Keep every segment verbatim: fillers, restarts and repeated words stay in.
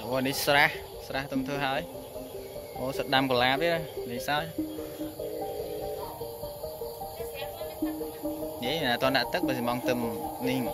Ủa đi xa xa tôm thưa hơi. Ủa sạch đâm của lá biết đi sao vậy là tôi đã tức bởi mong tùm ninh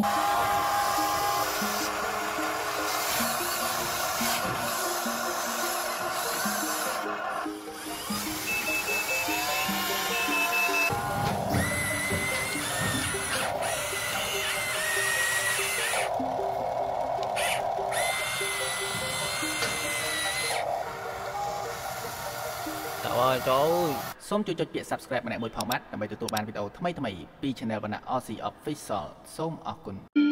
trời ơi trời ơiសូមជួយចុចពាក្យ subscribe ម្នាក់មួយផងបាទដើម្បីទទួលបានវីដេអូថ្មីៗពី Channel Vannak Aussie Official សូមអរគុណ